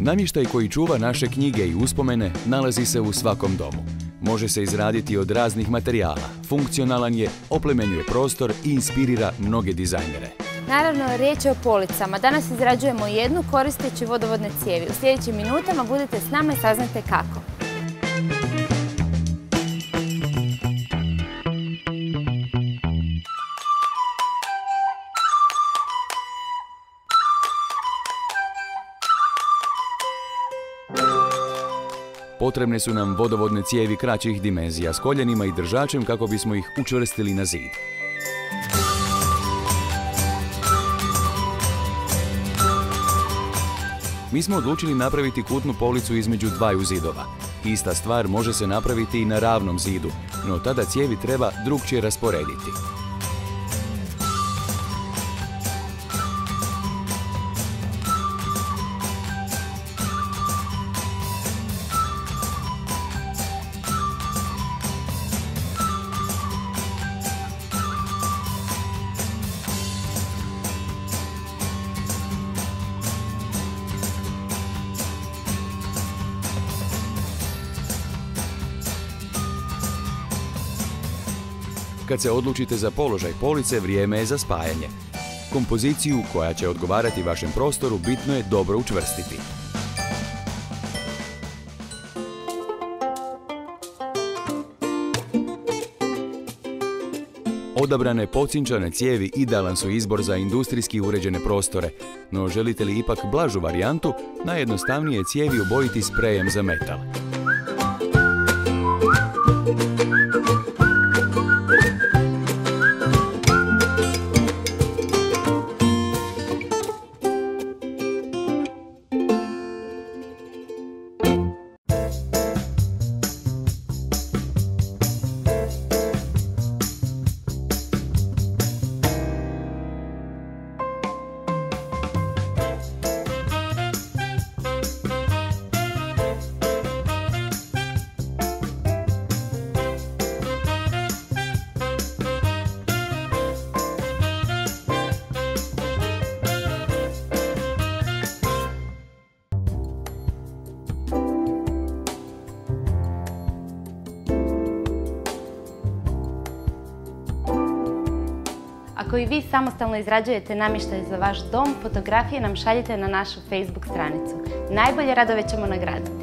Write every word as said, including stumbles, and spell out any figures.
Namještaj koji čuva naše knjige i uspomene nalazi se u svakom domu. Može se izraditi od raznih materijala, funkcionalan je, oplemenjuje prostor i inspirira mnoge dizajnere. Naravno, riječ je o policama. Danas izrađujemo jednu koristeći vodovodne cijevi. U sljedećim minutama budite s nama i saznate kako. Potrebne su nam vodovodne cijevi kraćih dimenzija s koljenima i držačem kako bismo ih učvrstili na zid. Mi smo odlučili napraviti kutnu policu između dvaju zidova. Ista stvar može se napraviti i na ravnom zidu, no tada cijevi treba drukčije rasporediti. Kad se odlučite za položaj police, vrijeme je za spajanje. Kompoziciju koja će odgovarati vašem prostoru bitno je dobro učvrstiti. Odabrane pocinčane cijevi idealan su izbor za industrijski uređene prostore, no želite li ipak blažu varijantu, najjednostavnije je cijevi obojiti sprejem za metal. Ako i vi samostalno izrađujete namještaj za vaš dom, fotografije nam šaljite na našu Facebook stranicu. Najbolje radove ćemo nagraditi.